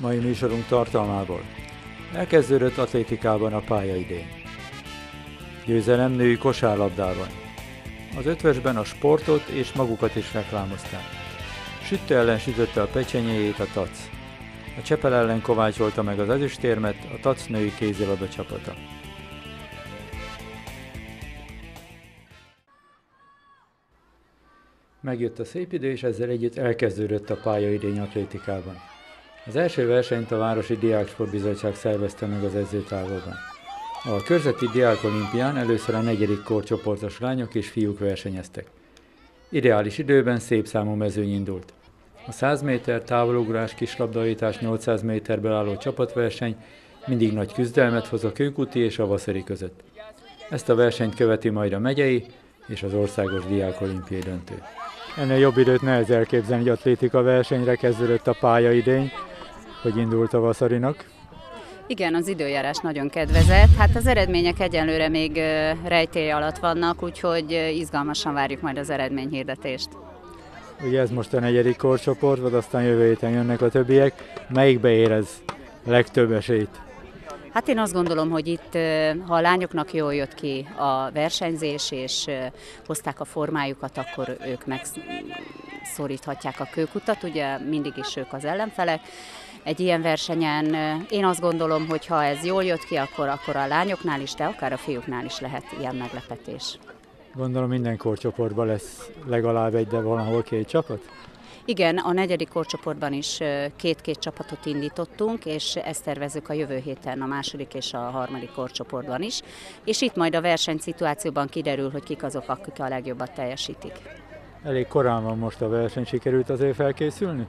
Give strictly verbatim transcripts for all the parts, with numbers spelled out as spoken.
Mai műsorunk tartalmából. Elkezdődött atlétikában a pályaidény. Győzelem női kosárlabdában. Az ötvösben a sportot és magukat is reklámozták. Sütte ellen sütötte a pecsenyéjét a TAC. A Csepel ellen kovácsolta meg az ezüstérmet a TAC női kézilabda csapata. Megjött a szép idő, és ezzel együtt elkezdődött a pályaidény atlétikában. Az első versenyt a Városi Diáksportbizottság szervezte meg az edzőtáborban. A körzeti diákolimpián először a negyedik korcsoportos lányok és fiúk versenyeztek. Ideális időben szép számú mezőny indult. A száz méter távolugrás, kislabdaítás, nyolcszáz méterből álló csapatverseny mindig nagy küzdelmet hoz a Kőkuti és a Vaszari között. Ezt a versenyt követi majd a megyei és az országos diákolimpiai döntő. Ennél jobb időt nehéz elképzelni, hogy atlétika versenyre kezdődött a pályaidény, hogy indult a Vaszarinak. Igen, az időjárás nagyon kedvezett. Hát az eredmények egyenlőre még rejtély alatt vannak, úgyhogy izgalmasan várjuk majd az eredményhirdetést. Ugye ez most a negyedik korcsoport, vagy aztán jövő héten jönnek a többiek. Melyikbe érez legtöbb esélyt? Hát én azt gondolom, hogy itt, ha a lányoknak jól jött ki a versenyzés, és hozták a formájukat, akkor ők megszoríthatják a Kőkutat, ugye mindig is ők az ellenfelek. Egy ilyen versenyen én azt gondolom, hogy ha ez jól jött ki, akkor, akkor a lányoknál is, de akár a fiúknál is lehet ilyen meglepetés. Gondolom minden korcsoportban lesz legalább egy, de valahol két csapat? Igen, a negyedik korcsoportban is két-két csapatot indítottunk, és ezt tervezzük a jövő héten a második és a harmadik korcsoportban is. És itt majd a versenyszituációban kiderül, hogy kik azok, akik a legjobbat teljesítik. Elég korán van most a verseny, sikerült azért felkészülni?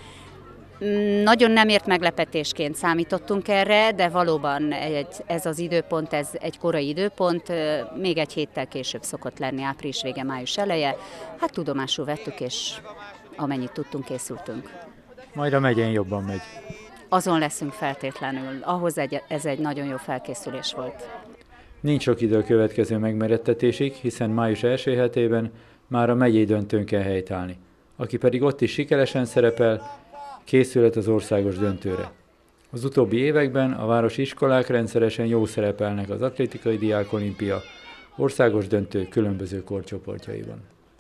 Nagyon nem ért meglepetésként számítottunk erre, de valóban egy, ez az időpont, ez egy korai időpont, még egy héttel később szokott lenni, április vége, május eleje. Hát tudomásul vettük, és amennyit tudtunk, készültünk. Majd a megyén jobban megy. Azon leszünk feltétlenül. Ahhoz egy, ez egy nagyon jó felkészülés volt. Nincs sok idő a következő megmérettetésig, hiszen május első hetében már a megyei döntőn kell helytállni. Aki pedig ott is sikeresen szerepel, készület az országos döntőre. Az utóbbi években a városi iskolák rendszeresen jól szerepelnek az atlétikai diákolimpia országos döntő különböző korcsoportjaiban.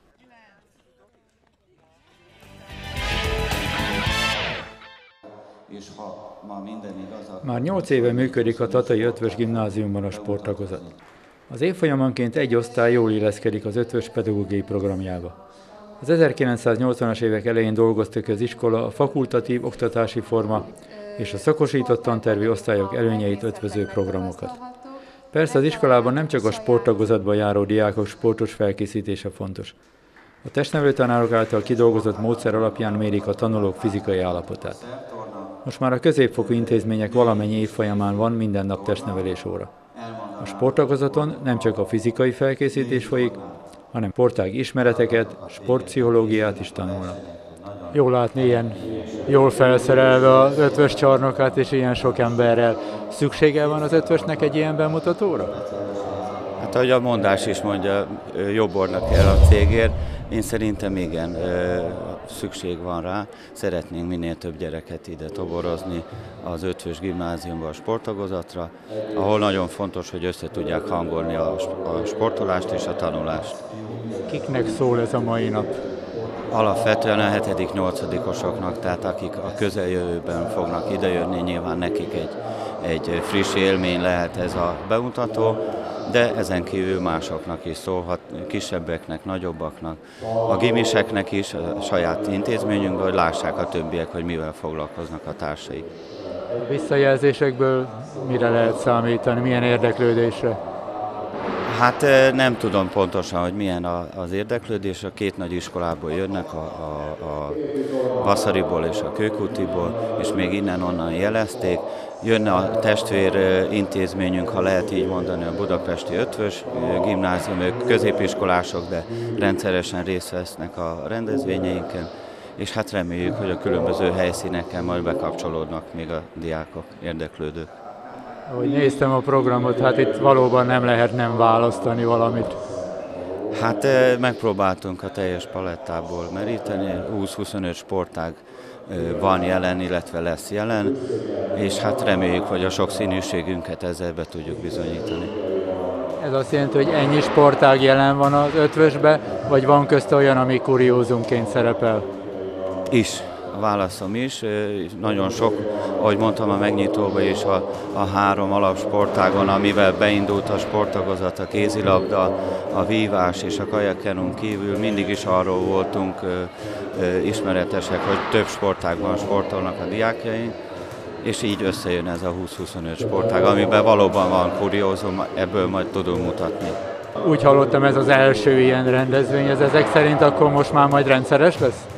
És ha ma minden igaz, Már nyolc éve működik a Tatai Ötvös Gimnáziumban a sporttagozat. Az évfolyamanként egy osztály jól illeszkedik az ötvös pedagógiai programjába. Az ezerkilencszáznyolcvanas évek elején dolgoztak az iskola a fakultatív oktatási forma és a szakosított tantervi osztályok előnyeit ötvöző programokat. Persze az iskolában nem csak a sporttagozatban járó diákok sportos felkészítése fontos. A testnevelő tanárok által kidolgozott módszer alapján mérik a tanulók fizikai állapotát. Most már a középfokú intézmények valamennyi év folyamán van minden nap testnevelés óra. A sporttagozaton nem csak a fizikai felkészítés folyik, hanem sportág ismereteket, sportpszichológiát is tanulnak. Jól látni ilyen jól felszerelve az ötvös csarnokát és ilyen sok emberrel. Szüksége van az ötvösnek egy ilyen bemutatóra? Hát ahogy a mondás is mondja, jobbornak kell a cégért. Én szerintem igen, szükség van rá. Szeretnénk minél több gyereket ide toborozni az Ötvös Gimnáziumba a sporttagozatra, ahol nagyon fontos, hogy össze tudják hangolni a sportolást és a tanulást. Kiknek szól ez a mai nap? Alapvetően a hetedik-nyolcadikosoknak, tehát akik a közeljövőben fognak idejönni, nyilván nekik egy, egy friss élmény lehet ez a bemutató, de ezen kívül másoknak is szólhat, kisebbeknek, nagyobbaknak, a gimiseknek is, a saját intézményünkben, hogy lássák a többiek, hogy mivel foglalkoznak a társai. A visszajelzésekből mire lehet számítani, milyen érdeklődésre? Hát nem tudom pontosan, hogy milyen az érdeklődés. A két nagy iskolából jönnek, a, a, a Vaszariból és a Kőkutiból, és még innen-onnan jelezték. Jönne a testvér intézményünk, ha lehet így mondani, a Budapesti Ötvös Gimnázium, ők középiskolások, de rendszeresen részt vesznek a rendezvényeinken, és hát reméljük, hogy a különböző helyszíneken majd bekapcsolódnak még a diákok, érdeklődők. Ahogy néztem a programot, hát itt valóban nem lehet nem választani valamit. Hát megpróbáltunk a teljes palettából meríteni, húsz-huszonöt sportág van jelen, illetve lesz jelen, és hát reméljük, hogy a sokszínűségünket ezzel be tudjuk bizonyítani. Ez azt jelenti, hogy ennyi sportág jelen van az ötvösbe, vagy van közt olyan, ami kuriózumként szerepel? Is. A válaszom is. Nagyon sok, ahogy mondtam a megnyitóban is, a, a három alapsportágon, amivel beindult a sporttagozat, a kézilabda, a vívás és a kajakkenun kívül mindig is arról voltunk ö, ö, ismeretesek, hogy több sportágban sportolnak a diákjaink, és így összejön ez a húsz-huszonöt sportág, amiben valóban van kuriózum, ebből majd tudunk mutatni. Úgy hallottam, ez az első ilyen rendezvény, ez ezek szerint akkor most már majd rendszeres lesz?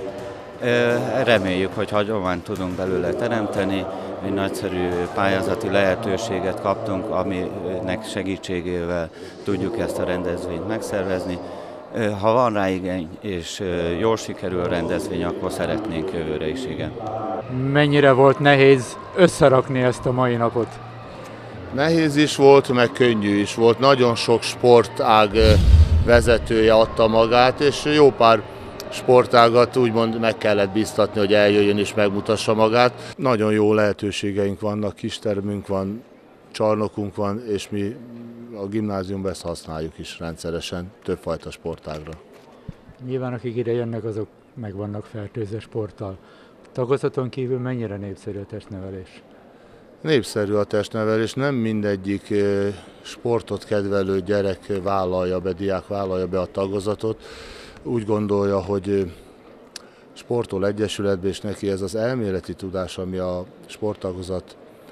Reméljük, hogy hagyományt tudunk belőle teremteni, egy nagyszerű pályázati lehetőséget kaptunk, aminek segítségével tudjuk ezt a rendezvényt megszervezni. Ha van rá igény és jól sikerül a rendezvény, akkor szeretnénk jövőre is, igen. Mennyire volt nehéz összerakni ezt a mai napot? Nehéz is volt, meg könnyű is volt. Nagyon sok sportág vezetője adta magát, és jó pár sportágat úgymond meg kellett biztatni, hogy eljöjjön és megmutassa magát. Nagyon jó lehetőségeink vannak, kistermünk van, csarnokunk van, és mi a gimnáziumban ezt használjuk is rendszeresen, többfajta sportágra. Nyilván akik ide jönnek, azok meg vannak fertőzve sporttal. Tagozaton kívül mennyire népszerű a testnevelés? Népszerű a testnevelés, nem mindegyik sportot kedvelő gyerek vállalja be, diák vállalja be a tagozatot. Úgy gondolja, hogy sportol egyesületbe, és neki ez az elméleti tudás, ami a sporttagozat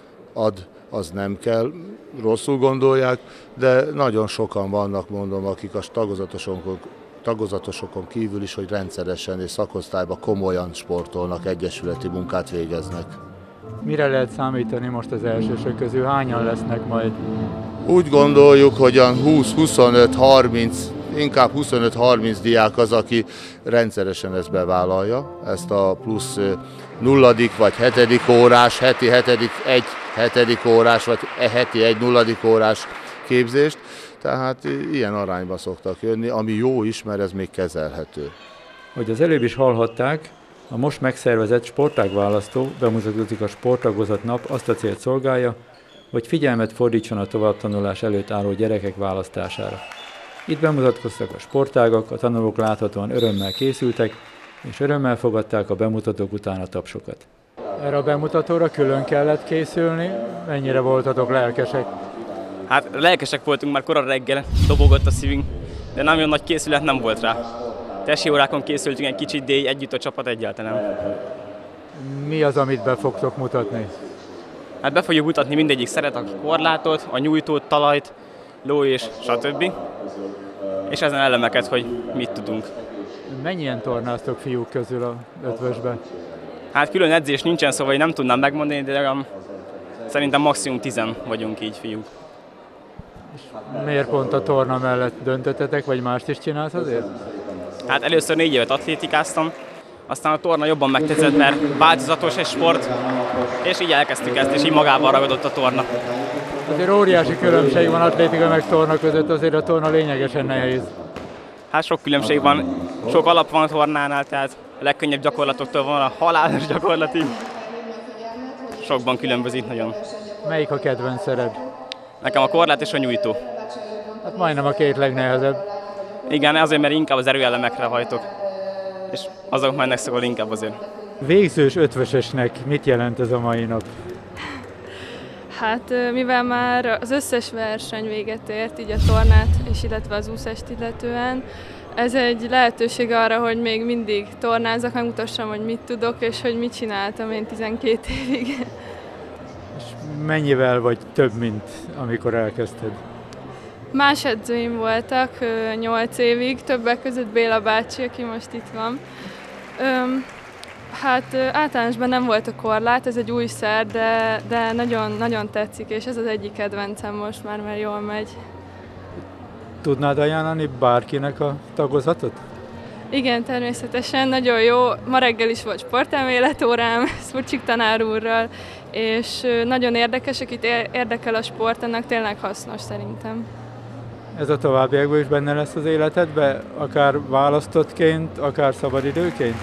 ad, az nem kell, rosszul gondolják, de nagyon sokan vannak, mondom, akik a tagozatosokon, tagozatosokon kívül is, hogy rendszeresen és szakosztályban komolyan sportolnak, egyesületi munkát végeznek. Mire lehet számítani most az elsősök közül? Hányan lesznek majd? Úgy gondoljuk, hogy a húsz, huszonöt, harminc, inkább huszonöt-harminc diák az, aki rendszeresen ezt bevállalja, ezt a plusz nulladik vagy hetedik órás, heti hetedik, egy hetedik órás, vagy heti egy nulladik órás képzést. Tehát ilyen arányba szoktak jönni, ami jó is, mert ez még kezelhető. Hogy az előbb is hallhatták, a most megszervezett sportágválasztó bemutatózik a sporttagozat nap azt a célt szolgálja, hogy figyelmet fordítson a továbbtanulás előtt álló gyerekek választására. Itt bemutatkoztak a sportágak, a tanulók láthatóan örömmel készültek, és örömmel fogadták a bemutatók után a tapsokat. Erre a bemutatóra külön kellett készülni, mennyire voltatok lelkesek? Hát lelkesek voltunk már korai reggel, dobogott a szívünk, de nagyon nagy készület nem volt rá. Tesi órákon készültünk egy kicsit, de együtt a csapat egyáltalán nem. Mi az, amit be fogtok mutatni? Hát be fogjuk mutatni, mindegyik szeret a korlátot, a nyújtót, talajt, ló és stb. És ezen elemeket, hogy mit tudunk. Mennyien tornáztok fiúk közül a ötvösben? Hát külön edzés nincsen, szóval én nem tudnám megmondani, de szerintem maximum tizen vagyunk így fiúk. És miért pont a torna mellett döntöttetek, vagy mást is csinálsz azért? Hát először négy évet atlétikáztam, aztán a torna jobban megtetszett, mert változatos egy sport, és így elkezdtük ezt, és így magával ragadott a torna. Azért óriási különbség van atlétika meg torna között, azért a torna lényegesen nehéz. Hát sok különbség van, sok alap van a tornánál, tehát a legkönnyebb gyakorlatoktól van a halálos gyakorlatig. Sokban különbözik nagyon. Melyik a kedvencered? Nekem a korlát és a nyújtó. Hát majdnem a két legnehezebb. Igen, azért, mert inkább az erőelemekre hajtok. És azok mennek szokol inkább azért. Végzős ötvösesnek mit jelent ez a mai nap? Hát mivel már az összes verseny véget ért, így a tornát és illetve az úszást illetően, ez egy lehetőség arra, hogy még mindig tornázok, megmutassam, hogy mit tudok, és hogy mit csináltam én tizenkét évig. És mennyivel vagy több, mint amikor elkezdted? Más edzőim voltak nyolc évig, többek között Béla bácsi, aki most itt van. Öm, hát általánosban nem volt a korlát, ez egy új szer, de, de nagyon, nagyon tetszik, és ez az egyik kedvencem most már, mert jól megy. Tudnád ajánlani bárkinek a tagozatot? Igen, természetesen, nagyon jó. Ma reggel is volt sportelméletórám Szurcsik tanár úrral, és nagyon érdekes, akit érdekel a sport, annak tényleg hasznos szerintem. Ez a továbbiakban is benne lesz az életedben, akár választottként, akár szabadidőként?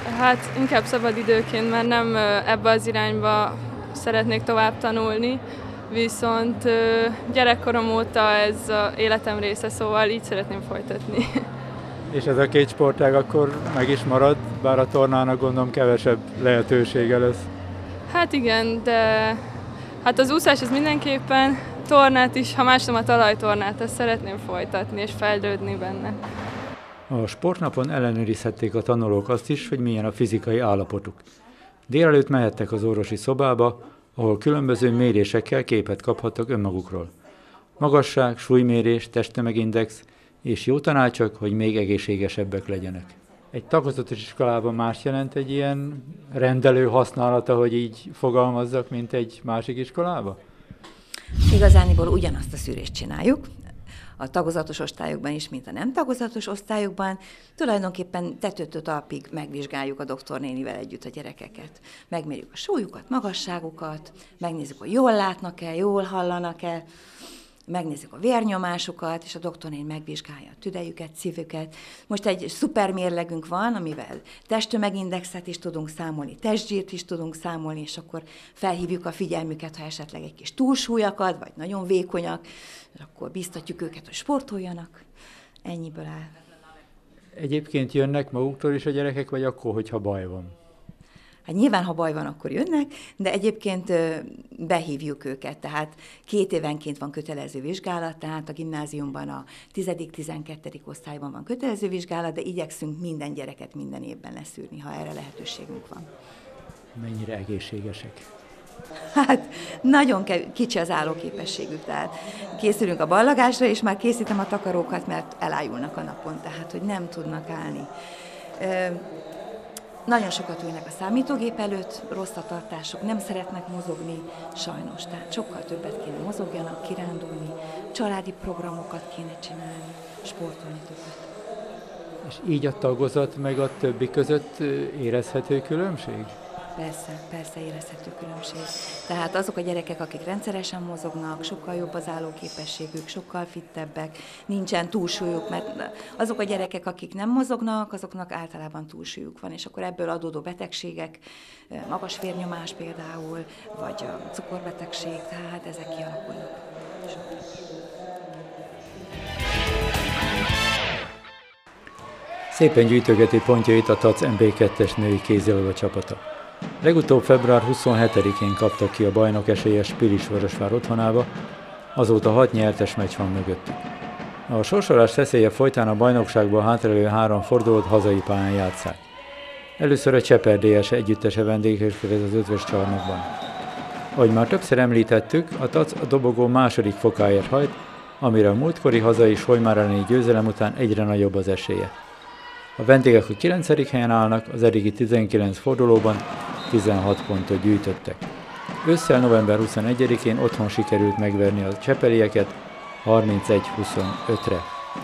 Hát inkább szabadidőként, mert nem ebbe az irányba szeretnék tovább tanulni, viszont gyerekkorom óta ez az életem része, szóval így szeretném folytatni. És ez a két sportág akkor meg is marad, bár a tornának gondolom kevesebb lehetősége lesz. Hát igen, de hát az úszás az mindenképpen, tornát is, ha más nem a talajtornát, ezt szeretném folytatni és fejlődni benne. A sportnapon ellenőrizhették a tanulók azt is, hogy milyen a fizikai állapotuk. Délelőtt mehettek az orvosi szobába, ahol különböző mérésekkel képet kaphattak önmagukról. Magasság, súlymérés, testtömegindex és jó tanácsok, hogy még egészségesebbek legyenek. Egy tagozatos iskolában más jelent egy ilyen rendelő használata, hogy így fogalmazzak, mint egy másik iskolába? Igazániból ugyanazt a szűrést csináljuk, a tagozatos osztályokban is, mint a nem tagozatos osztályokban. Tulajdonképpen tetőtől talpig megvizsgáljuk a doktornénivel együtt a gyerekeket. Megmérjük a súlyukat, magasságukat, megnézzük, hogy jól látnak-e, jól hallanak-e, megnézzük a vérnyomásukat, és a doktornéni megvizsgálja a tüdejüket, szívüket. Most egy szuper mérlegünk van, amivel testtömegindexet is tudunk számolni, testzsírt is tudunk számolni, és akkor felhívjuk a figyelmüket, ha esetleg egy kis túlsúlyakat, vagy nagyon vékonyak, és akkor biztatjuk őket, hogy sportoljanak. Ennyiből áll. Egyébként jönnek maguktól is a gyerekek, vagy akkor, hogyha baj van? Hát nyilván, ha baj van, akkor jönnek, de egyébként behívjuk őket, tehát két évenként van kötelező vizsgálat, tehát a gimnáziumban a tizedik-tizenkettedik osztályban van kötelező vizsgálat, de igyekszünk minden gyereket minden évben leszűrni, ha erre lehetőségünk van. Mennyire egészségesek? Hát nagyon kicsi az állóképességük, tehát készülünk a ballagásra, és már készítem a takarókat, mert elájulnak a napon, tehát hogy nem tudnak állni. Nagyon sokat ülnek a számítógép előtt, rossz a tartásuk, nem szeretnek mozogni, sajnos. Tehát sokkal többet kéne mozogjanak, kirándulni, családi programokat kéne csinálni, sportolni többet. És így a tagozat meg a többi között érezhető különbség? Persze, persze érezhető különbség. Tehát azok a gyerekek, akik rendszeresen mozognak, sokkal jobb az állóképességük, sokkal fittebbek, nincsen túlsúlyuk, mert azok a gyerekek, akik nem mozognak, azoknak általában túlsúlyuk van, és akkor ebből adódó betegségek, magas vérnyomás például, vagy a cukorbetegség, tehát ezek kialakulnak. Szépen gyűjtögeti pontjait a té á cé em bé kettes női kézilabda csapata. Legutóbb február huszonhetedikén kaptak ki a bajnok esélyes Pilisvörösvár otthonába, azóta hat nyertes meccs van mögöttük. A sorsolás szeszélye folytán a bajnokságból hátralévő három fordulót hazai pályán játsszák. Először a Cseper dé es együttese vendégeskedett az ötvös csarnokban. Ahogy már többször említettük, a té á cé a dobogó második fokáért hajt, amire a múltkori hazai Solymár elleni győzelem után egyre nagyobb az esélye. A vendégek a kilencedik helyen állnak, az eddigi tizenkilenc fordulóban tizenhat pontot gyűjtöttek. Ősszel november huszonegyedikén otthon sikerült megverni a csepelieket harmincegy huszonötre.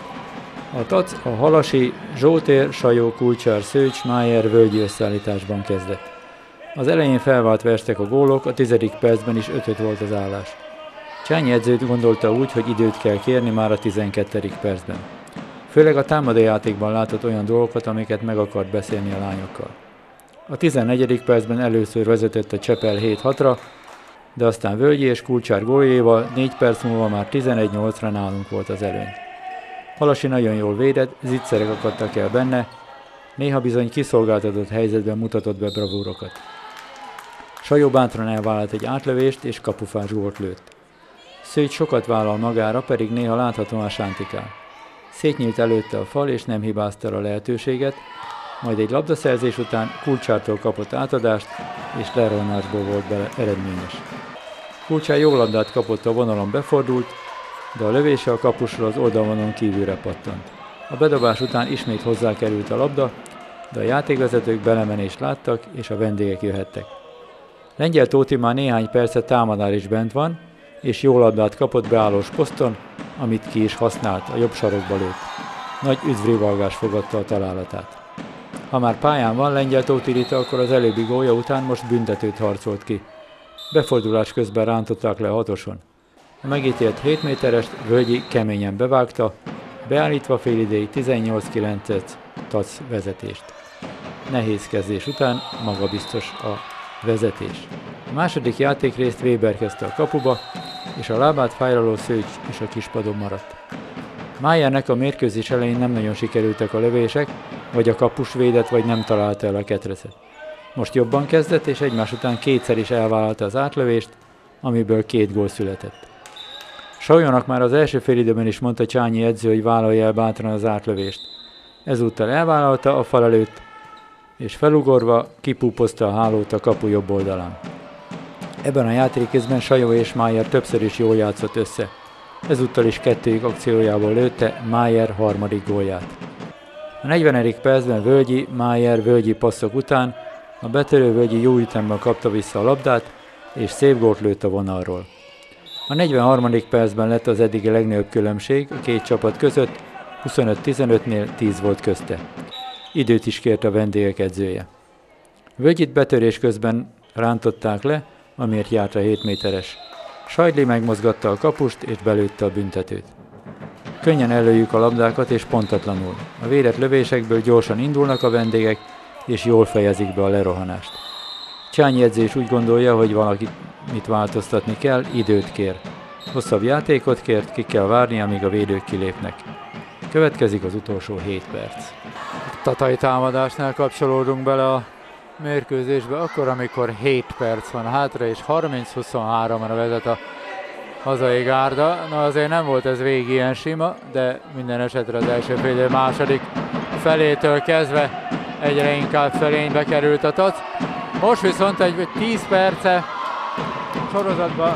A té á cé a Halasi, Zsótér, Sajó, Kulcsár, Szőcs, Májer völgyi összeállításban kezdett. Az elején felváltva estek a gólok, a tizedik percben is öt-öt volt az állás. Csányi edző gondolta úgy, hogy időt kell kérni már a tizenkettedik percben. Főleg a támadójátékban látott olyan dolgokat, amiket meg akart beszélni a lányokkal. A tizennegyedik percben először vezetett a Csepel hét hatra, de aztán Völgyi és Kulcsár góljaival négy perc múlva már tizenegy nyolcra nálunk volt az előny. Halasi nagyon jól védett, zicserek akadtak el benne, néha bizony kiszolgáltatott helyzetben mutatott be bravúrokat. Sajó bátran elvállalt egy átlövést és kapufás gólt lőtt. Szőcs sokat vállal magára, pedig néha láthatóan sántikál. Szétnyílt előtte a fal, és nem hibázta a lehetőséget, majd egy labdaszerzés után Kulcsártól kapott átadást, és lerolnásból volt bele eredményes. Kulcsár jó labdát kapott, a vonalon befordult, de a lövése a kapusról az oldalvonalon kívülre pattant. A bedobás után ismét hozzákerült a labda, de a játékvezetők belemenést láttak, és a vendégek jöhettek. Lengyel Tóti már néhány percet támadnál is bent van, és jó labdát kapott beállós poszton, amit ki is használt, a jobb sarokba lőtt. Nagy üdvrivalgás fogadta a találatát. Ha már pályán van Lengyel Tóti Rita, akkor az előbbi gólja után most büntetőt harcolt ki. Befordulás közben rántották le a hatoson. A megítélt hét méterest Völgyi keményen bevágta, beállítva félidei tizennyolc kilencet té á cé vezetést. nehéz kezdés után magabiztos a vezetés. A második játékrészt Weber kezdte a kapuba, és a lábát fájlaló Szőcs is a kispadon maradt. Mayernek a mérkőzés elején nem nagyon sikerültek a lövések, vagy a kapus védett, vagy nem találta el a ketreszet. Most jobban kezdett, és egymás után kétszer is elvállalta az átlövést, amiből két gól született. Sajónak már az első félidőben is mondta Csányi edző, hogy vállalja el bátran az átlövést. Ezúttal elvállalta a fal előtt, és felugorva kipúpozta a hálót a kapu jobb oldalán. Ebben a játékrészben Sajó és Mayer többször is jól játszott össze. Ezúttal is kettőjük akciójából lőtte Mayer harmadik gólját. A negyvenedik percben Völgyi, Mayer Völgyi passzok után a betörő Völgyi jó ütemben kapta vissza a labdát, és szép gólt lőtt a vonalról. A negyvenharmadik percben lett az eddigi legnagyobb különbség a két csapat között, huszonöt tizenötnél tíz volt közte. Időt is kért a vendégek edzője. Völgyit betörés közben rántották le, amiért járt a hét méteres. Sajdli megmozgatta a kapust és belőtte a büntetőt. Könnyen előjük a labdákat és pontatlanul. A védett lövésekből gyorsan indulnak a vendégek, és jól fejezik be a lerohanást. Csányi edző is úgy gondolja, hogy valakit mit változtatni kell, időt kér. Hosszabb játékot kért, ki kell várni, amíg a védők kilépnek. Következik az utolsó hét perc. Tatai támadásnál kapcsolódunk bele a mérkőzésbe, akkor, amikor hét perc van hátra, és harminc huszonháromra vezet a hazai gárda. Na azért nem volt ez végig ilyen sima, de minden esetre az első fél második felétől kezdve egyre inkább felénybe került a tac. Most viszont egy tíz perce sorozatban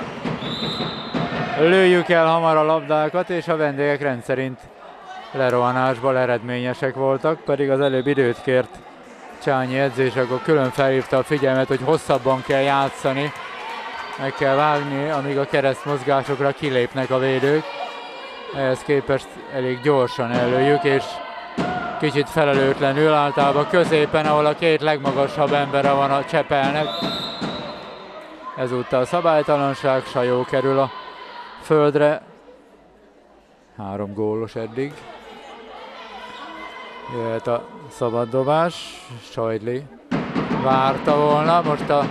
lőjük el hamar a labdákat, és a vendégek rendszerint lerohanásban eredményesek voltak, pedig az előbb időt kért Csányi edző, és akkor külön felhívta a figyelmet, hogy hosszabban kell játszani, meg kell vágni, amíg a keresztmozgásokra kilépnek a védők. Ehhez képest elég gyorsan előjük, és kicsit felelőtlenül, általában középen, ahol a két legmagasabb embere van, a csepelnek. Ezúttal szabálytalanság, Sajó kerül a földre. Három gólos eddig. Jöhet a szabaddobás, Sajdli várta volna, most a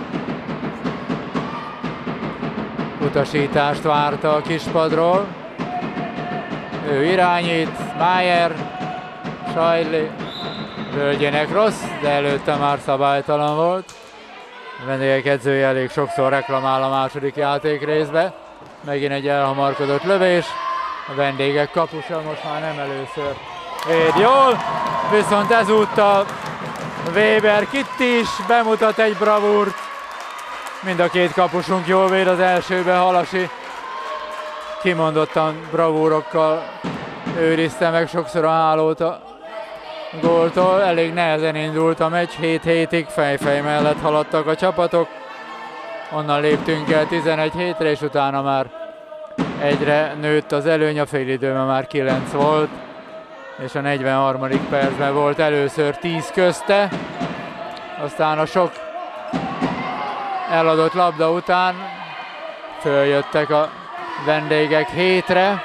utasítást várta a kispadról. Ő irányít, Mayer, Sajdli, Völgyének rossz, de előtte már szabálytalan volt. A vendégek edzője elég sokszor reklamál a második játékrészbe. Megint egy elhamarkodott lövés, a vendégek kapusa most már nem először véd jól, viszont ezúttal Weber Kitti is bemutat egy bravúrt. Mind a két kapusunk jól véd, az elsőben Halasi kimondottan bravúrokkal őrizte meg sokszor a hálót a góltól. Elég nehezen indult a meccs, hét hétig fejfej mellett haladtak a csapatok. Onnan léptünk el tizenegy hétre, és utána már egyre nőtt az előny, a félidőben már kilenc volt, és a negyvenharmadik percben volt először tíz közte, aztán a sok eladott labda után följöttek a vendégek hétre,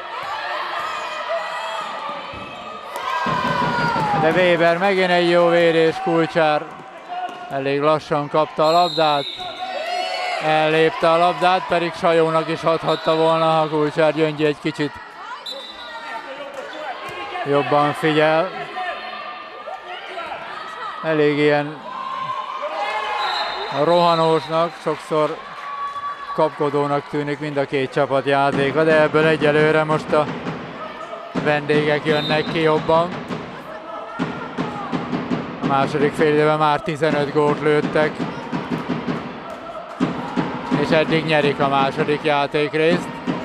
de Weber megint egy jó védés, Kulcsár elég lassan kapta a labdát, ellépte a labdát, pedig Sajónak is adhatta volna, ha Kulcsár Gyöngyi egy kicsit jobban figyel. Elég ilyen rohanósnak, sokszor kapkodónak tűnik mind a két csapat játéka, de ebből egyelőre most a vendégek jönnek ki jobban. A második fél időben már tizenöt gólt lőttek, és eddig nyerik a második játékrészt.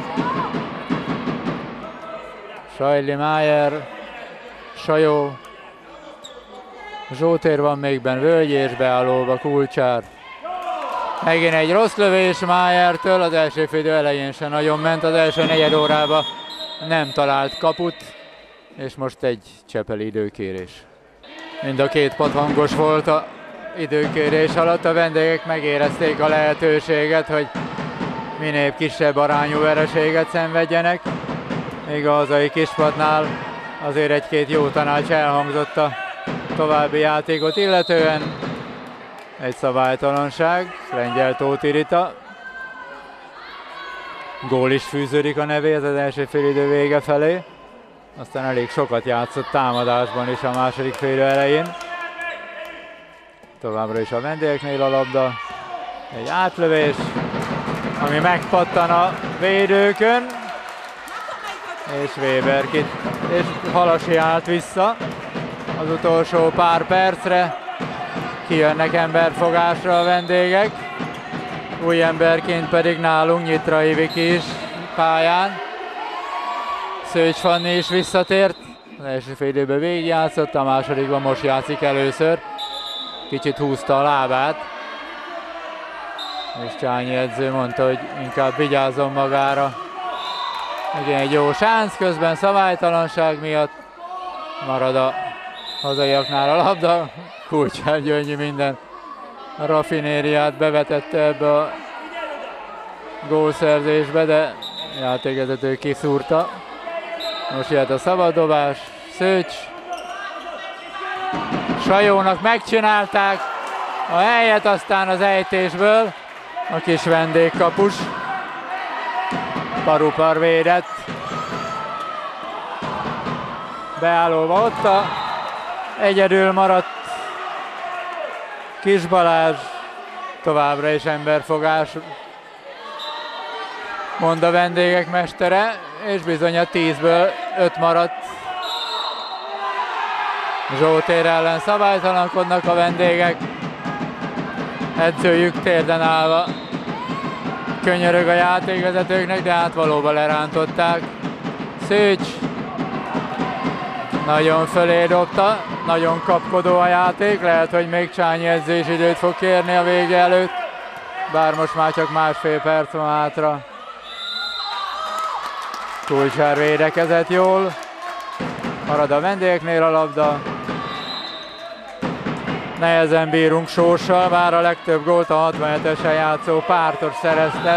Sajdli, Mayer, Sajó, Zsótér van még benn, Völgy és beállóba Kulcsár. Megint egy rossz lövés Mayertől, az első fél idő elején sem nagyon ment, az első negyed órában nem talált kaput, és most egy csepeli időkérés. Mind a két pad hangos volt a időkérés alatt, a vendégek megérezték a lehetőséget, hogy minél kisebb arányú vereséget szenvedjenek. Még a hazai kispadnál azért egy-két jó tanács elhangzott a további játékot illetően. Egy szabálytalanság, Lengyel Tóth Rita. Gól is fűződik a nevéhez az első félidő vége felé. Aztán elég sokat játszott támadásban is a második félidő elején. Továbbra is a vendégeknél a labda. Egy átlövés, ami megpattan a védőkön. És Weber kit, és Halasi állt vissza az utolsó pár percre. Kijönnek emberfogásra a vendégek. Új emberként pedig nálunk Nyitra Iviki is pályán. Szőcs Fanni is visszatért. Az első fél időben végigjátszott, a másodikban most játszik először. Kicsit húzta a lábát. És Csányi edző mondta, hogy inkább vigyázzon magára. Igen, egy jó sánc, közben szabálytalanság miatt marad a hazaiaknál a labda. Kulcsár Gyöngyi minden a raffinériát bevetette ebbe a gólszerzésbe, de játékvezető kiszúrta. Most jöhet a szabaddobás, Szőcs. Sajónak megcsinálták a helyet, aztán az ejtésből a kis vendégkapus. Parupar védett. Beállóva ott a egyedül maradt Kis Balázs, továbbra is emberfogás, mond a vendégek mestere, és bizony a tízből öt maradt. Zsótér ellen szabálytalankodnak a vendégek, edzőjük térden állva könyörög a játékvezetőknek, de hát valóban lerántották. Szőcs nagyon fölé dobta, nagyon kapkodó a játék, lehet, hogy még Csányi edző is időt fog kérni a vége előtt, bár most már csak másfél perc van hátra. Kulcsár védekezett jól, marad a vendégeknél a labda. Nehezen bírunk Sóssal, bár a legtöbb gólt a hatvanhetesen játszó Pártos szerezte.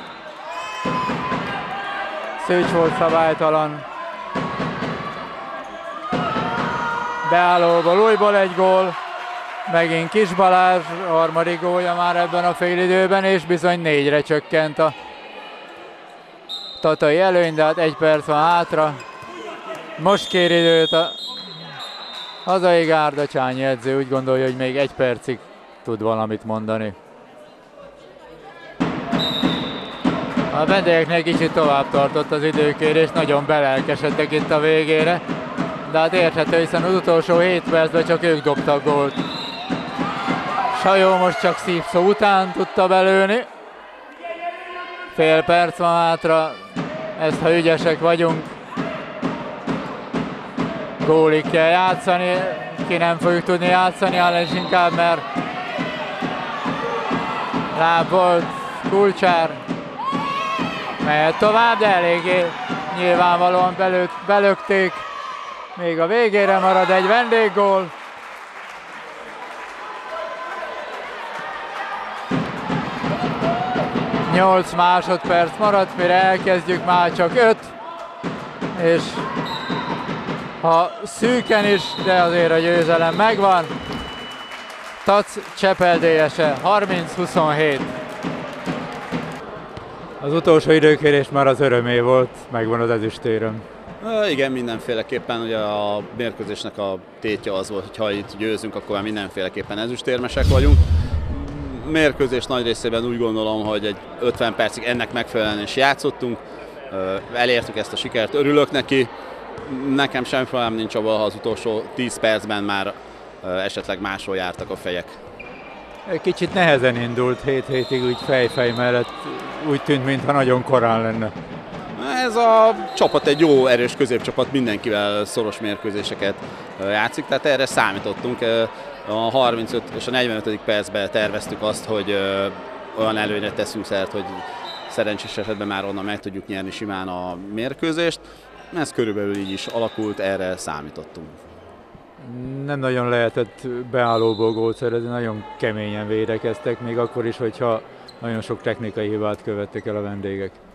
Szőcs volt szabálytalan. Beállóból újból egy gól, megint Kis Balázs, a harmadik gólja már ebben a félidőben, és bizony négyre csökkent a tatai előny, de hát egy perc van hátra. Most kér időt a hazai gárda, Csányi edző úgy gondolja, hogy még egy percig tud valamit mondani. A vendégeknél kicsit tovább tartott az időkérés, nagyon belelkesedtek itt a végére, de hát érthető, hiszen az utolsó hét percben csak ők dobtak gólt. Sajó most csak szívszó után tudta belőni. Fél perc van hátra, ezt ha ügyesek vagyunk, gólig kell játszani, ki nem fogjuk tudni játszani, hanem inkább, mert láb volt, Kulcsár mehet tovább, de eléggé nyilvánvalóan belőtt, belökték. Még a végére marad egy vendéggól. nyolc másodperc maradt, mire elkezdjük, már csak öt. És ha szűken is, de azért a győzelem megvan. Tac Csepel dé es e harminc huszonhét. Az utolsó időkérés már az örömé volt, megvan az ezüstérem. Igen, mindenféleképpen ugye a mérkőzésnek a tétje az volt, hogy ha itt győzünk, akkor már mindenféleképpen ezüstérmesek vagyunk. Mérkőzés nagy részében úgy gondolom, hogy egy ötven percig ennek megfelelően is játszottunk, elértük ezt a sikert, örülök neki. Nekem semmi problémám nincs abban, ha az utolsó tíz percben már esetleg máshol jártak a fejek. Kicsit nehezen indult, hét hétig úgy fej-fej mellett, úgy tűnt, mintha nagyon korán lenne. Ez a csapat egy jó, erős középcsapat, mindenkivel szoros mérkőzéseket játszik, tehát erre számítottunk. A harmincöt és a negyvenötödik percben terveztük azt, hogy olyan előnyre teszünk szert, hogy szerencsés esetben már onnan meg tudjuk nyerni simán a mérkőzést. Ez körülbelül így is alakult, erre számítottunk. Nem nagyon lehetett beállóból gólt szerezni, nagyon keményen védekeztek, még akkor is, hogyha nagyon sok technikai hibát követtek el a vendégek.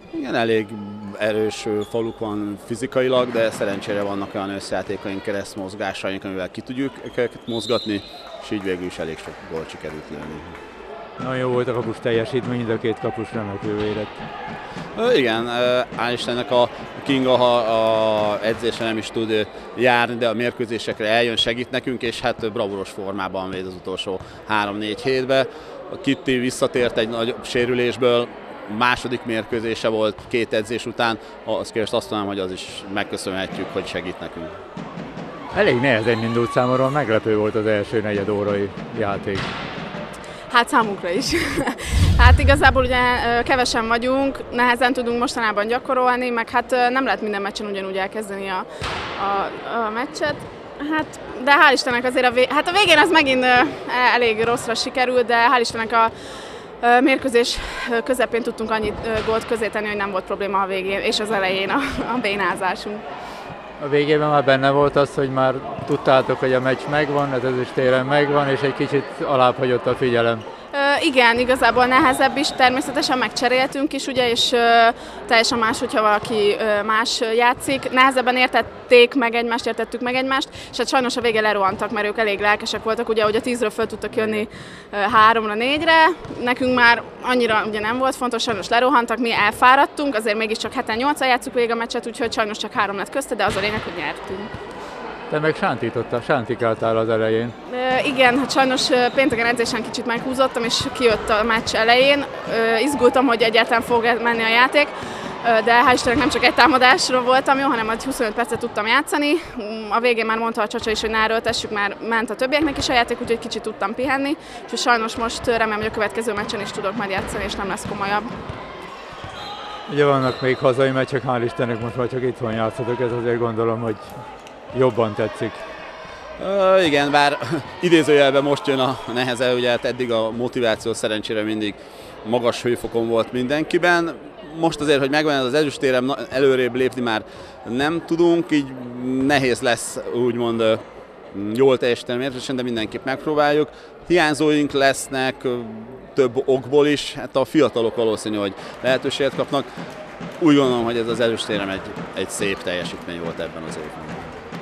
Igen, elég erős faluk van fizikailag, de szerencsére vannak olyan összejátékaink, keresztmozgásaink, amivel ki tudjuk őket mozgatni, és így végül is elég sok gólt sikerült lőni. Nagyon jó volt a kapus teljesítmény, mind a két kapus remekül érett. Igen, hál' Istennek a Kinga, ha a edzésre nem is tud járni, de a mérkőzésekre eljön, segít nekünk, és hát bravúros formában véd az utolsó három-négy hétbe. A Kitty visszatért egy nagy sérülésből, második mérkőzése volt két edzés után, azt képest azt mondom, hogy az is megköszönhetjük, hogy segít nekünk. Elég nehezen indult számomra, meglepő volt az első negyed órai játék. Hát számunkra is. Hát igazából ugye kevesen vagyunk, nehezen tudunk mostanában gyakorolni, meg hát nem lehet minden meccsen ugyanúgy elkezdeni a, a, a meccset. Hát, de hál' Istennek azért a, vég, hát a végén az megint elég rosszra sikerült, de hál' Istennek a mérkőzés közepén tudtunk annyit gólt közé tenni, hogy nem volt probléma a végén és az elején a, a bénázásunk. A végében már benne volt az, hogy már tudtátok, hogy a meccs megvan, az ezüstéren megvan, és egy kicsit alább hagyott a figyelem. Uh, igen, igazából nehezebb is, természetesen megcseréltünk is, ugye, és uh, teljesen más, hogyha valaki uh, más játszik. Nehezebben értették meg egymást, értettük meg egymást, és hát sajnos a végén lerohantak, mert ők elég lelkesek voltak, ugye, hogy a tízről föl tudtak jönni uh, háromra, négyre. Nekünk már annyira ugye nem volt fontos, sajnos lerohantak, mi elfáradtunk, azért mégiscsak heten-nyolcan játszuk végig a meccset, úgyhogy sajnos csak három lett közte, de az a lényeg, hogy nyertünk. Te meg sántítottál, sántikáltál az elején. E, igen, hát sajnos pénteken edzésen kicsit meghúzottam, és kijött a meccs elején. E, izgultam, hogy egyáltalán fog menni a játék, de hál' Istennek nem csak egy támadásról voltam jó, hanem hogy huszonöt percet tudtam játszani. A végén már mondta a Csacsa is, hogy ne erőltessük, már ment a többieknek is a játék, úgyhogy kicsit tudtam pihenni. És sajnos most remélem, hogy a következő meccsen is tudok majd játszani, és nem lesz komolyabb. Ugye vannak még hazai meccsek, hál' Istennek most már csak itthon játszatok, ez azért gondolom, hogy jobban tetszik. Uh, igen, bár idézőjelben most jön a neheze, ugye hát eddig a motiváció szerencsére mindig magas hőfokon volt mindenkiben. Most azért, hogy megvan ez az ezüstérem, előrébb lépni már nem tudunk, így nehéz lesz úgymond jól teljesíteni mérkőzésen, de mindenképp megpróbáljuk. Hiányzóink lesznek több okból is, hát a fiatalok valószínű, hogy lehetőséget kapnak. Úgy gondolom, hogy ez az ezüstérem egy, egy szép teljesítmény volt ebben az évben.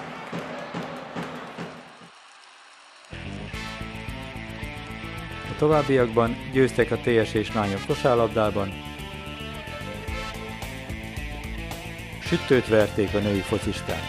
A továbbiakban győztek a té es és lányok kosárlabdában, sütőt verték a női focisták.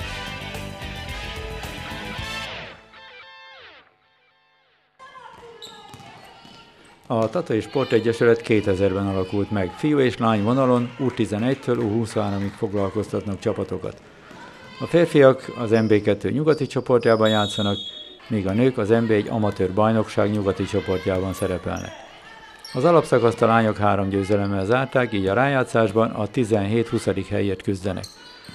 A Tatai Sportegyesület kétezerben alakult meg. Fiú és lány vonalon U tizenegytől U huszonháromig foglalkoztatnak csapatokat. A férfiak az en bé kettő nyugati csoportjában játszanak, míg a nők az en bé egy amatőr bajnokság nyugati csoportjában szerepelnek. Az alapszakaszt a lányok három győzelemmel zárták, így a rájátszásban a tizenhét-huszadik helyért küzdenek.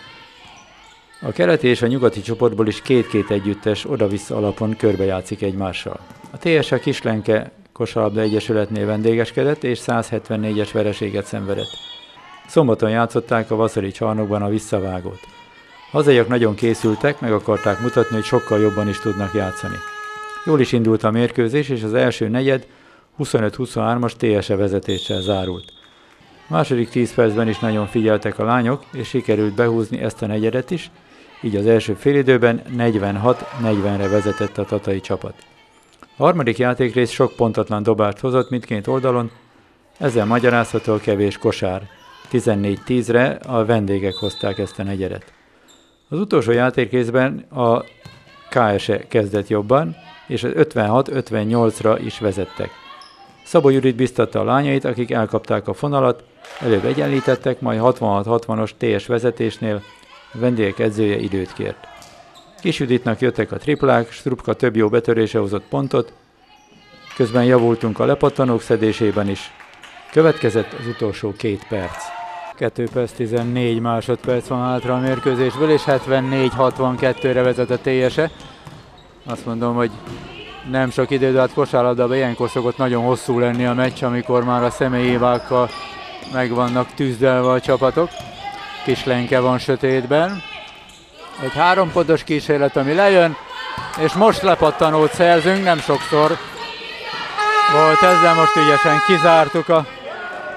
A keleti és a nyugati csoportból is két-két együttes oda-vissza alapon körbejátszik egymással. A té es á Kislenke Kosárlabda Egyesületnél vendégeskedett és száz hetvennégyes vereséget szenvedett. Szombaton játszották a Vaszari csarnokban a visszavágót. Hazaiak nagyon készültek, meg akarták mutatni, hogy sokkal jobban is tudnak játszani. Jól is indult a mérkőzés, és az első negyed huszonöt-huszonhármas té es é vezetéssel zárult. A második tíz percben is nagyon figyeltek a lányok, és sikerült behúzni ezt a negyedet is, így az első félidőben negyvenhat-negyvenre vezetett a tatai csapat. A harmadik játékrész sok pontatlan dobást hozott mindkét oldalon, ezzel magyarázható a kevés kosár. tizennégy-tízre a vendégek hozták ezt a negyedet. Az utolsó játékrészben a ká es é kezdett jobban, és az ötvenhat-ötvennyolcra is vezettek. Szabó Judit biztatta a lányait, akik elkapták a fonalat, előbb egyenlítettek, majd hatvanhat-hatvanos té es vezetésnél a vendégek edzője időt kért. Kis Juditnak jöttek a triplák, Strupka több jó betörése hozott pontot, közben javultunk a lepattanók szedésében is. Következett az utolsó két perc. kettő perc tizennégy másodperc van hátra a mérkőzésből, és hetvennégy-hatvankettőre vezet a té es é. Azt mondom, hogy nem sok idő, de hát kosárlabdában ilyenkor szokott nagyon hosszú lenni a meccs, amikor már a személyhibákkal meg vannak tűzdelve a csapatok. Kislenke van sötétben. Egy három pontos kísérlet, ami lejön, és most lepattanót szerzünk, nem sokszor volt ez, de most ügyesen kizártuk a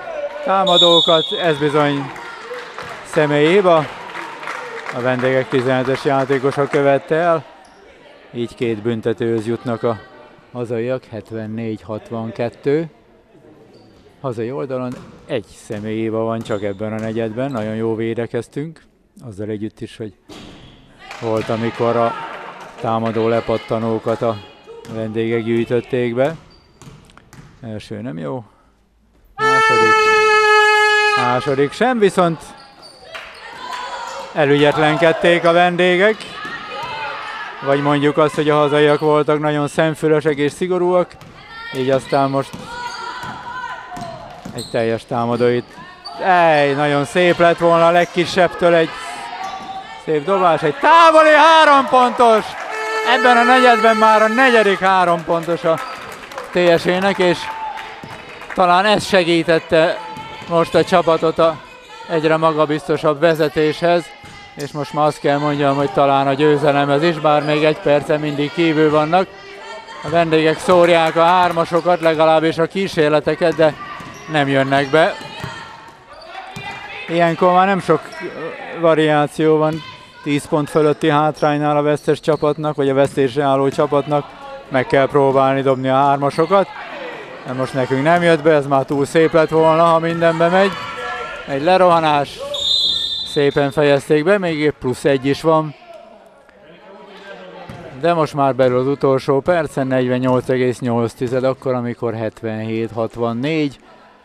támadókat, ez bizony személyéba. A vendégek tizenhetes játékosa követte el, így két büntetőhöz jutnak a hazaiak, hetvennégy hatvankettő. Hazai oldalon egy személyéba van csak ebben a negyedben, nagyon jó védekeztünk, azzal együtt is, hogy volt, amikor a támadó lepattanókat a vendégek gyűjtötték be. Első nem jó, második, második sem, viszont elügyetlenkedték a vendégek, vagy mondjuk azt, hogy a hazaiak voltak nagyon szemfülesek és szigorúak, így aztán most egy teljes támadó itt. Ej, nagyon szép lett volna a legkisebbtől egy szép dobás, egy távoli három pontos! Ebben a negyedben már a negyedik három pontos a té es é-nek, és talán ez segítette most a csapatot a egyre magabiztosabb vezetéshez, és most már azt kell mondjam, hogy talán a győzelemhez is, bár még egy percen mindig kívül vannak. A vendégek szórják a hármasokat, legalábbis a kísérleteket, de nem jönnek be. Ilyenkor már nem sok variáció van, tíz pont fölötti hátránynál a vesztes csapatnak, vagy a vesztésre álló csapatnak meg kell próbálni dobni a hármasokat. De most nekünk nem jött be, ez már túl szép lett volna, ha mindenbe megy. Egy lerohanás, szépen fejezték be, még épp plusz egy is van. De most már belül az utolsó percen, negyvennyolc egész nyolc, akkor, amikor hetvenhét hatvannégy.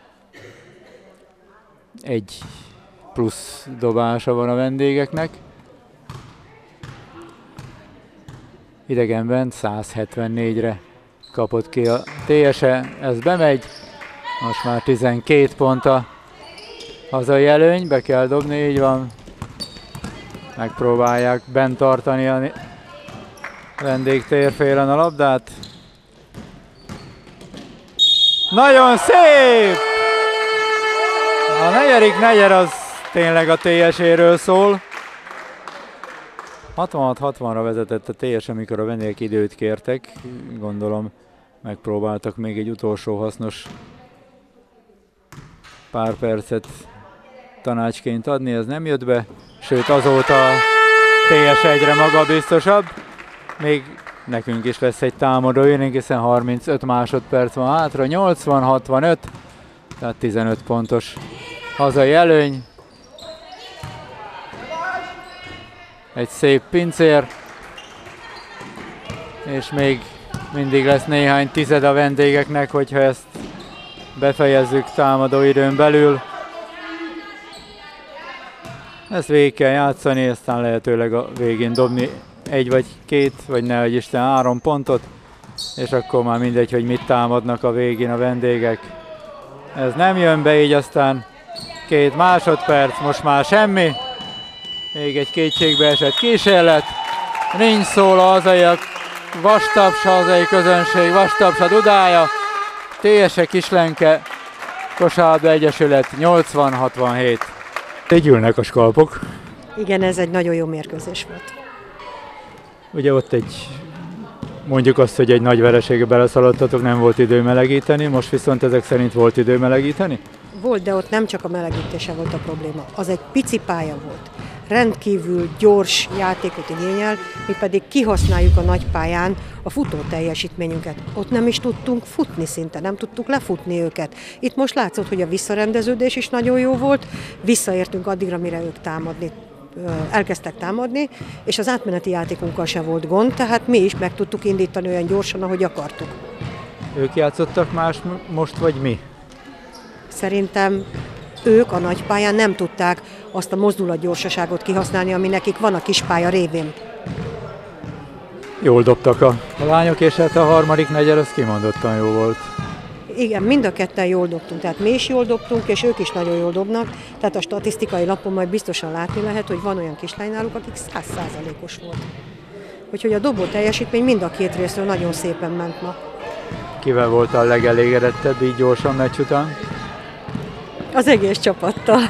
Egy plusz dobása van a vendégeknek. Idegenben száz hetvennégyre kapott ki a té es é, ez bemegy. Most már tizenkét pont a hazai előny, be kell dobni, így van. Megpróbálják bent tartani a vendég térfélen a labdát. Nagyon szép! A negyedik negyed az tényleg a té es é-ről szól. hatvanhat hatvanra vezetett a té es é, amikor a vendégek időt kértek. Gondolom megpróbáltak még egy utolsó hasznos pár percet tanácsként adni, ez nem jött be. Sőt, azóta a té es é egyre magabiztosabb. Még nekünk is lesz egy támadó, hiszen harmincöt másodperc van hátra, nyolcvan hatvanöt, tehát tizenöt pontos hazai előny. Egy szép pincér, és még mindig lesz néhány tized a vendégeknek, hogyha ezt befejezzük támadó időn belül. Ezt végig kell játszani, aztán lehetőleg a végén dobni egy vagy két, vagy nehogy Isten három pontot, és akkor már mindegy, hogy mit támadnak a végén a vendégek. Ez nem jön be, így aztán két másodperc, most már semmi. Még egy kétségbe esett kísérlet. Nincs szól a hazaiak, vastaps a hazai közönség, vastaps a dudája. té es é Kislenke, Kosárlabda Egyesület nyolcvan hatvanhét. Gyűlnek a skalpok. Igen, ez egy nagyon jó mérkőzés volt. Ugye ott egy, mondjuk azt, hogy egy nagy vereségbe beleszaladtatok, nem volt idő melegíteni, most viszont ezek szerint volt idő melegíteni? Volt, de ott nem csak a melegítése volt a probléma. Az egy pici pálya volt. Rendkívül gyors játékot igényel, mi pedig kihasználjuk a nagy pályán a futó teljesítményünket. Ott nem is tudtunk futni szinte, nem tudtuk lefutni őket. Itt most látszott, hogy a visszarendeződés is nagyon jó volt, visszaértünk addigra, mire ők támadni, elkezdtek támadni, és az átmeneti játékunkkal se volt gond, tehát mi is meg tudtuk indítani olyan gyorsan, ahogy akartuk. Ők játszottak más most, vagy mi? Szerintem ők a nagypályán nem tudták azt a mozdulatgyorsaságot kihasználni, ami nekik van a kispálya révén. Jól dobtak a lányok, és hát a harmadik negyed az kimondottan jó volt. Igen, mind a ketten jól dobtunk, tehát mi is jól dobtunk, és ők is nagyon jól dobnak, tehát a statisztikai lapon majd biztosan látni lehet, hogy van olyan kislány náluk, akik száz százalékos volt. Úgyhogy a dobó teljesítmény mind a két részről nagyon szépen ment ma. Kivel volt a legelégedettebb így gyorsan meccs után? Az egész csapattal.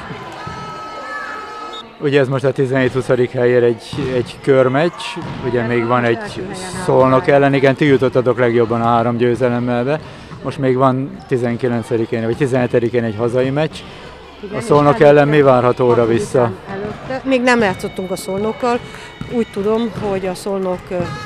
Ugye ez most a tizenhét huszadik helyére egy, egy körmeccs, ugye még van egy Szolnok ellen, igen, ti jutottatok legjobban a három győzelemmel be. Most még van tizenkilencedikén vagy tizenhetedikén egy hazai meccs. Igen, a Szolnok ellen mi várható óra vissza? Előtte. Még nem játszottunk a Szolnokkal. Úgy tudom, hogy a Szolnok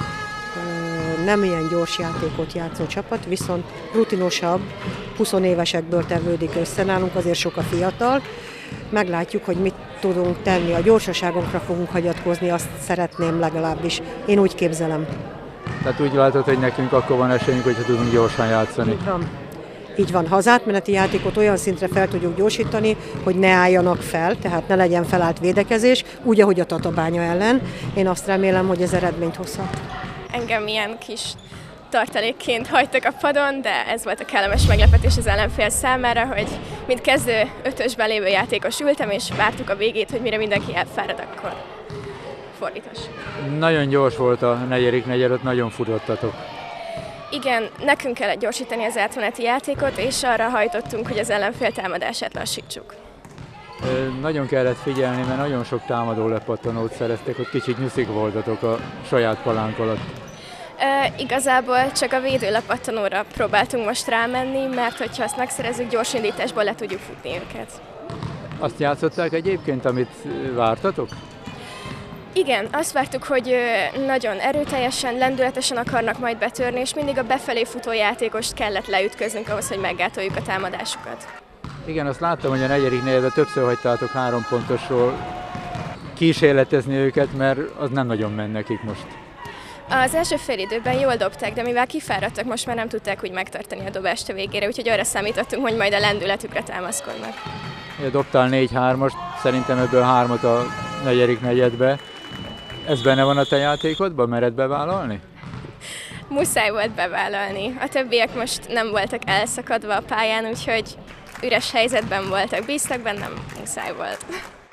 nem ilyen gyors játékot játszó csapat, viszont rutinosabb, húsz évesekből tevődik össze, nálunk azért sok a fiatal. Meglátjuk, hogy mit tudunk tenni. A gyorsaságunkra fogunk hagyatkozni, azt szeretném legalábbis. Én úgy képzelem. Tehát úgy látod, hogy nekünk akkor van esélyünk, hogyha tudunk gyorsan játszani. Így van. Így van. Ha az átmeneti játékot olyan szintre fel tudjuk gyorsítani, hogy ne álljanak fel, tehát ne legyen felállt védekezés, úgy, ahogy a Tatabánya ellen, én azt remélem, hogy ez eredményt hozhat. Engem ilyen kis tartalékként hagytak a padon, de ez volt a kellemes meglepetés az ellenfél számára, hogy mint kezdő ötösben lévő játékos ültem, és vártuk a végét, hogy mire mindenki elfárad, akkor fordítos. Nagyon gyors volt a negyedik negyed, nagyon futottatok. Igen, nekünk kellett gyorsítani az átmeneti játékot, és arra hajtottunk, hogy az ellenfél támadását lassítsuk. Nagyon kellett figyelni, mert nagyon sok támadó lepattanót szereztek, hogy kicsit nyuszik voltatok a saját palánk alatt. E, igazából csak a védő lepattanóra próbáltunk most rámenni, mert hogyha azt megszerezzük, gyors indításból le tudjuk futni őket. Azt játszották egyébként, amit vártatok? Igen, azt vártuk, hogy nagyon erőteljesen, lendületesen akarnak majd betörni, és mindig a befelé futó játékost kellett leütköznünk ahhoz, hogy meggátoljuk a támadásukat. Igen, azt láttam, hogy a negyedik negyedben többször hagytátok három pontosról kísérletezni őket, mert az nem nagyon ment nekik most. Az első fél időben jól dobták, de mivel kifáradtak, most már nem tudták úgy megtartani a dobást a végére, úgyhogy arra számítottunk, hogy majd a lendületükre támaszkodnak. Dobtál négy-hármast, szerintem ebből hármat a negyedik negyedbe. Ez benne van a te játékodban? Mered bevállalni? Muszáj volt bevállalni. A többiek most nem voltak elszakadva a pályán, úgyhogy üres helyzetben voltak, bíztak bennem, muszáj volt.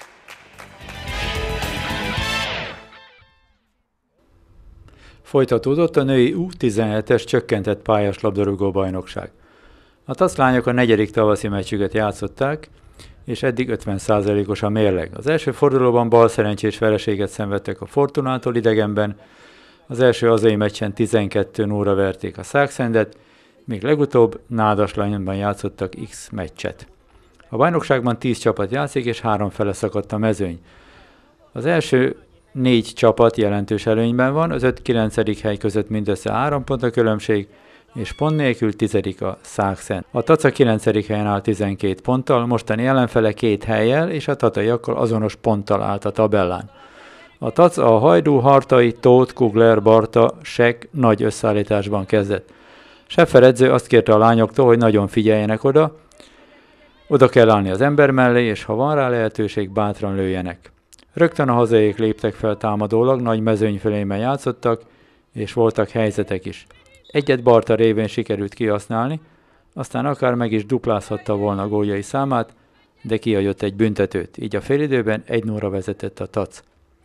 Folytatódott a női U tizenhetes csökkentett pályás labdarúgó bajnokság. A taclányok a negyedik tavaszi meccsüket játszották, és eddig ötven százalékos a mérleg. Az első fordulóban balszerencsés vereséget szenvedtek a Fortunától idegenben, az első hazai meccsen tizenkettő nulla verték a Szákszendet, még legutóbb Nádaslányban játszottak X meccset. A bajnokságban tíz csapat játszik, és három fele szakadt a mezőny. Az első négy csapat jelentős előnyben van, az öt-kilencedik hely között mindössze három pont a különbség, és pont nélkül tizedik a Szákszent. A Taca kilencedik helyen áll tizenkét ponttal, mostani ellenfele két hellyel, és a tataiakkal azonos ponttal állt a tabellán. A Taca a Hajdú, Hartai, Tóth, Kugler, Barta, Sek nagy összeállításban kezdett. Scheffer edző azt kérte a lányoktól, hogy nagyon figyeljenek oda, oda kell állni az ember mellé, és ha van rá lehetőség, bátran lőjenek. Rögtön a hazaiék léptek fel támadólag, nagy mezőnyfölényben játszottak, és voltak helyzetek is. Egyet Barta révén sikerült kihasználni, aztán akár meg is duplázhatta volna góljai számát, de kihagyott egy büntetőt, így a félidőben egy nulla vezetett a Tac.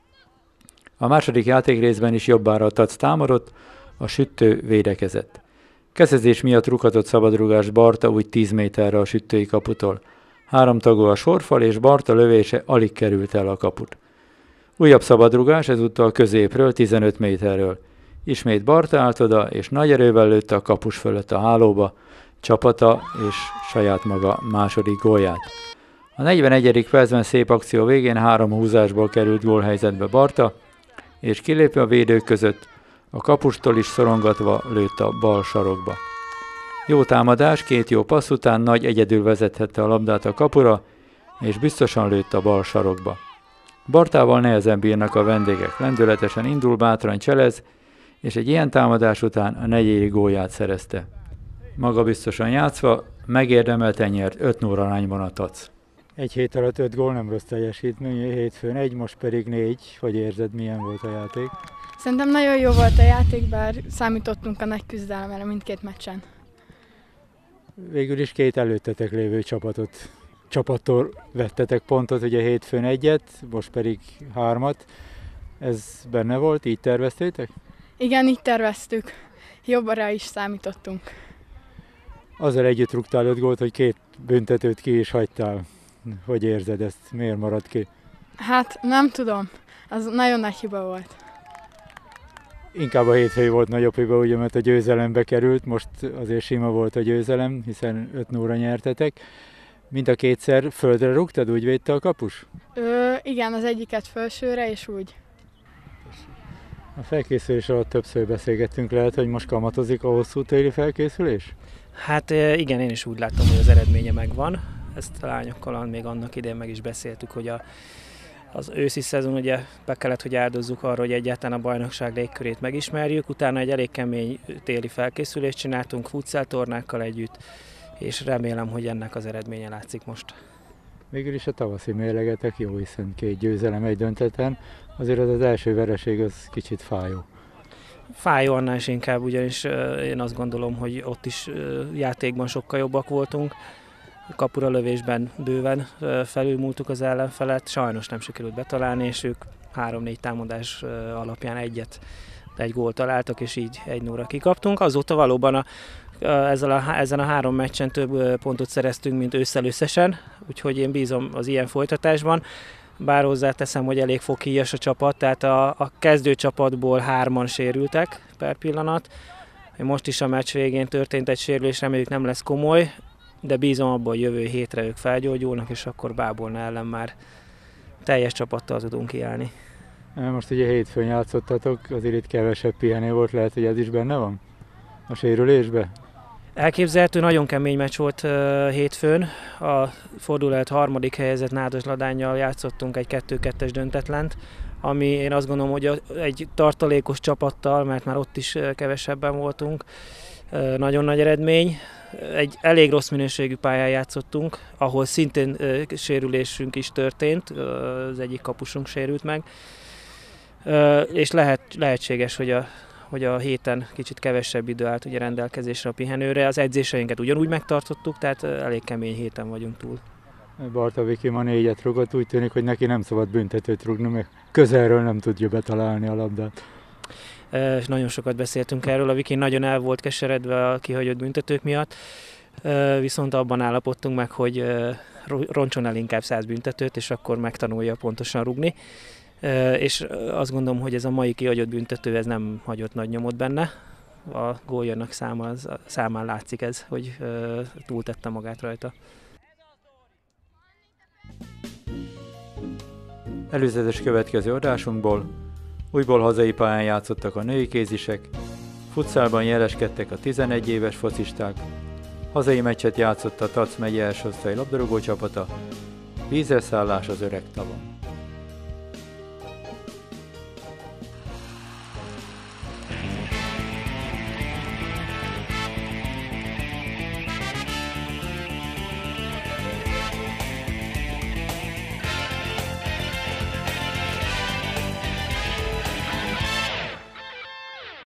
A második játékrészben is jobbára a Tac támadott, a sütő védekezett. Kezdés miatt rúghatott szabadrúgást Barta úgy tíz méterre a sütői kaputól. Három tagú a sorfal, és Barta lövése alig került el a kaput. Újabb szabadrúgás, ezúttal középről, tizenöt méterről. Ismét Barta állt oda, és nagy erővel lőtte a kapus fölött a hálóba, csapata és saját maga második gólját. A negyvenegyedik percben szép akció végén három húzásból került gólhelyzetbe Barta, és kilépve a védők között, a kapustól is szorongatva lőtt a bal sarokba. Jó támadás, két jó passz után nagy egyedül vezethette a labdát a kapura, és biztosan lőtt a bal sarokba. Bartával nehezen bírnak a vendégek, lendületesen indul, bátran cselez, és egy ilyen támadás után a negyedik gólját szerezte. Maga biztosan játszva, megérdemelten nyert öt nulla arányban a Tac. Egy hét alatt öt gól nem rossz teljesítmény, hétfőn egy, most pedig négy. Hogy érzed, milyen volt a játék? Szerintem nagyon jó volt a játék, bár számítottunk a nagy küzdelemre mindkét meccsen. Végül is két előttetek lévő csapatot, csapattól vettetek pontot, ugye hétfőn egyet, most pedig hármat. Ez benne volt, így terveztétek? Igen, így terveztük. Jobbra is számítottunk. Azzal együtt rúgtál öt gólt, hogy két büntetőt ki is hagytál. Hogy érzed ezt? Miért maradt ki? Hát nem tudom. Az nagyon nagy hiba volt. Inkább a hétfői volt nagyobb hiba, ugye, mert a győzelembe került. Most azért sima volt a győzelem, hiszen öt nulla nyertetek. Mind a kétszer földre rúgtad, úgy védte a kapus? Ö, igen, az egyiket felsőre, és úgy. A felkészülés alatt többször beszélgettünk, lehet, hogy most kamatozik a hosszú téli felkészülés? Hát igen, én is úgy látom, hogy az eredménye megvan. Ezt a lányokkal még annak idején meg is beszéltük, hogy a, az őszi szezon ugye be kellett, hogy áldozzuk arra, hogy egyáltalán a bajnokság légkörét megismerjük. Utána egy elég kemény téli felkészülést csináltunk futsal tornákkal együtt, és remélem, hogy ennek az eredménye látszik most. Végül is a tavaszi mérlegetek jó, hiszen két győzelem egy dönteten, azért az, az első vereség az kicsit fájó. Fájó annál is inkább, ugyanis én azt gondolom, hogy ott is játékban sokkal jobbak voltunk. Kapura lövésben bőven felülmúltuk az ellenfelet, sajnos nem sikerült betalálni, és ők három-négy támadás alapján egyet, egy gólt találtak, és így egy nullra kikaptunk. Azóta valóban a, ezzel a, ezen a három meccsen több pontot szereztünk, mint ősszel összesen, úgyhogy én bízom az ilyen folytatásban. Bár hozzáteszem, hogy elég foghíjas a csapat, tehát a, a kezdőcsapatból hárman sérültek per pillanat. Most is a meccs végén történt egy sérülés, reméljük nem lesz komoly, de bízom abban, hogy jövő hétre ők felgyógyulnak, és akkor Bábolna ellen már teljes csapattal tudunk kiállni. Most ugye hétfőn játszottatok, azért itt kevesebb pihenő volt, lehet, hogy ez is benne van a sérülésbe? Elképzelhető, nagyon kemény meccs volt uh, hétfőn. A fordulat harmadik helyezett Nádas Ladánnyal játszottunk egy kettő-kettes döntetlent, ami én azt gondolom, hogy a, egy tartalékos csapattal, mert már ott is uh, kevesebben voltunk, uh, nagyon nagy eredmény. Egy elég rossz minőségű pályán játszottunk, ahol szintén uh, sérülésünk is történt, uh, az egyik kapusunk sérült meg, uh, és lehet, lehetséges, hogy a hogy a héten kicsit kevesebb idő állt ugye rendelkezésre a pihenőre. Az edzéseinket ugyanúgy megtartottuk, tehát elég kemény héten vagyunk túl. Barta Viki ma négyet rúgott, úgy tűnik, hogy neki nem szabad büntetőt rúgni, mert közelről nem tudja betalálni a labdát. E, nagyon sokat beszéltünk erről, a Viki nagyon el volt keseredve a kihagyott büntetők miatt, e, viszont abban állapodtunk meg, hogy e, roncson el inkább száz büntetőt, és akkor megtanulja pontosan rúgni. És azt gondolom, hogy ez a mai kihagyott büntető ez nem hagyott nagy nyomot benne. A góljának száma, számán látszik ez, hogy túltette magát rajta. Előzetes következő adásunkból újból hazai pályán játszottak a női kézisek, futszálban jeleskedtek a tizenegy éves focisták, hazai meccset játszott a Tac megye első osztály labdarúgó csapata, vízre szállás az Öreg tavon.